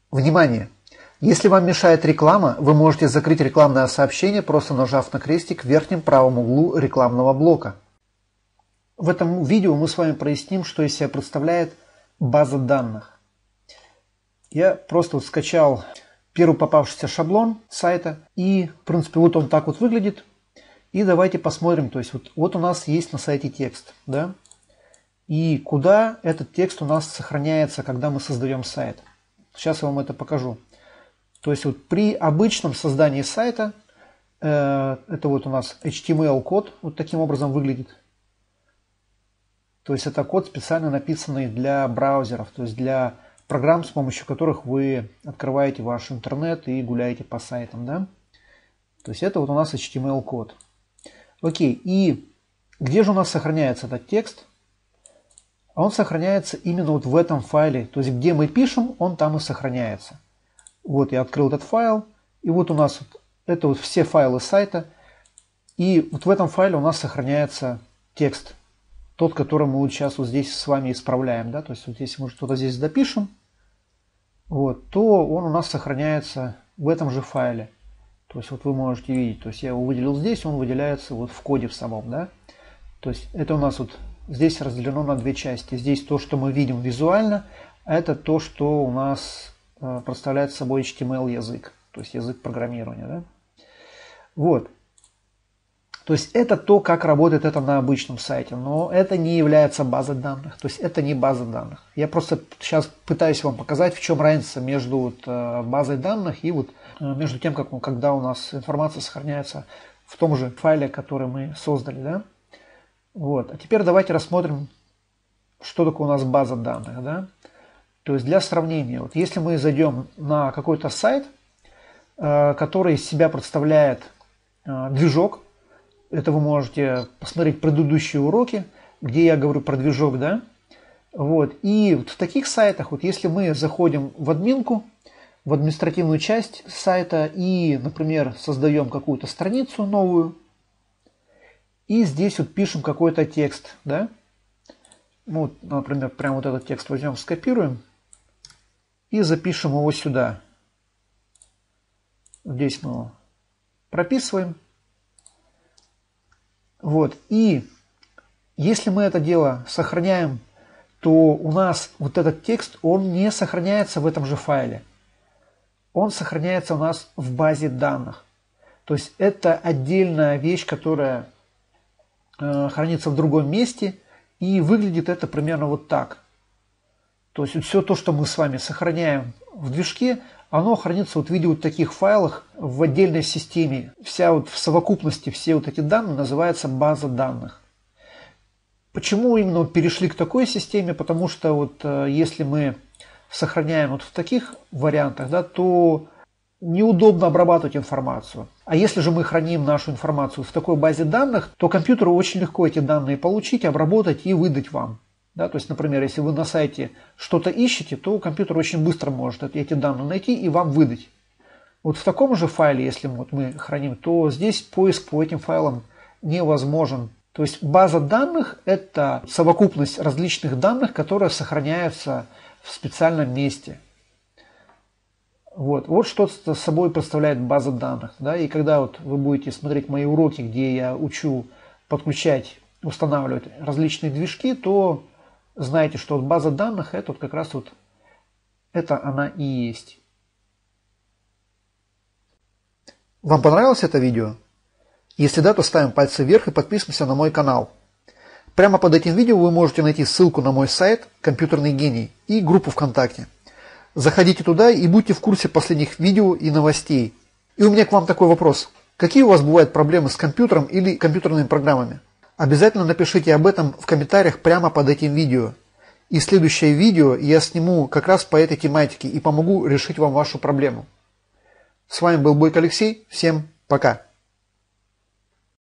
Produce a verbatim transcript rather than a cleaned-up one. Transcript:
Внимание! Если вам мешает реклама, вы можете закрыть рекламное сообщение, просто нажав на крестик в верхнем правом углу рекламного блока. В этом видео мы с вами проясним, что из себя представляет база данных. Я просто вот скачал первый попавшийся шаблон сайта, и, в принципе, вот он так вот выглядит. И давайте посмотрим, то есть вот, вот у нас есть на сайте текст, да, и куда этот текст у нас сохраняется, когда мы создаем сайт. Сейчас я вам это покажу. То есть вот при обычном создании сайта, э, это вот у нас эйч ти эм эл-код, вот таким образом выглядит. То есть это код, специально написанный для браузеров, то есть для программ, с помощью которых вы открываете ваш интернет и гуляете по сайтам, да. То есть это вот у нас эйч ти эм эл-код. Окей, и где же у нас сохраняется этот текст? Он сохраняется именно вот в этом файле. То есть где мы пишем, он там и сохраняется. Вот я открыл этот файл. И вот у нас вот, это вот все файлы сайта. И вот в этом файле у нас сохраняется текст. Тот, который мы вот сейчас вот здесь с вами исправляем. Да? То есть вот если мы что-то здесь допишем, вот, то он у нас сохраняется в этом же файле. То есть вот вы можете видеть, то есть я его выделил здесь, он выделяется вот в коде в самом, да. То есть это у нас вот здесь разделено на две части. Здесь то, что мы видим визуально, а это то, что у нас э, представляет собой эйч ти эм эл язык, то есть язык программирования, да. Вот. То есть это то, как работает это на обычном сайте, но это не является базой данных, то есть это не база данных. Я просто сейчас пытаюсь вам показать, в чем разница между вот, э, базой данных и вот между тем, как, когда у нас информация сохраняется в том же файле, который мы создали, да? Вот. А теперь давайте рассмотрим, что такое у нас база данных, да? То есть для сравнения, вот если мы зайдем на какой-то сайт, э, который из себя представляет э, движок, это вы можете посмотреть предыдущие уроки, где я говорю про движок, да? Вот. И вот в таких сайтах, вот если мы заходим в админку, в административную часть сайта и, например, создаем какую-то страницу новую, и здесь вот пишем какой-то текст, да? Вот, например, прямо вот этот текст возьмем, скопируем и запишем его сюда. Здесь мы его прописываем. Вот, и если мы это дело сохраняем, то у нас вот этот текст, он не сохраняется в этом же файле. Он сохраняется у нас в базе данных. То есть это отдельная вещь, которая э, хранится в другом месте, и выглядит это примерно вот так. То есть вот все то, что мы с вами сохраняем в движке, оно хранится вот в виде вот таких файлов в отдельной системе. Вся вот в совокупности все вот эти данные называется база данных. Почему именно перешли к такой системе? Потому что вот э, если мы сохраняем вот в таких вариантах, да, то неудобно обрабатывать информацию. А если же мы храним нашу информацию в такой базе данных, то компьютеру очень легко эти данные получить, обработать и выдать вам. Да, то есть, например, если вы на сайте что-то ищете, то компьютер очень быстро может эти данные найти и вам выдать. Вот в таком же файле, если вот мы храним, то здесь поиск по этим файлам невозможен. То есть база данных – это совокупность различных данных, которые сохраняются в специальном месте. Вот, вот что собой представляет база данных. Да? И когда вот вы будете смотреть мои уроки, где я учу подключать, устанавливать различные движки, то знаете, что вот база данных это вот как раз вот это она и есть. Вам понравилось это видео? Если да, то ставим пальцы вверх и подписываемся на мой канал. Прямо под этим видео вы можете найти ссылку на мой сайт «Компьютерный гений» и группу ВКонтакте. Заходите туда и будьте в курсе последних видео и новостей. И у меня к вам такой вопрос. Какие у вас бывают проблемы с компьютером или компьютерными программами? Обязательно напишите об этом в комментариях прямо под этим видео. И следующее видео я сниму как раз по этой тематике и помогу решить вам вашу проблему. С вами был Бойко Алексей. Всем пока.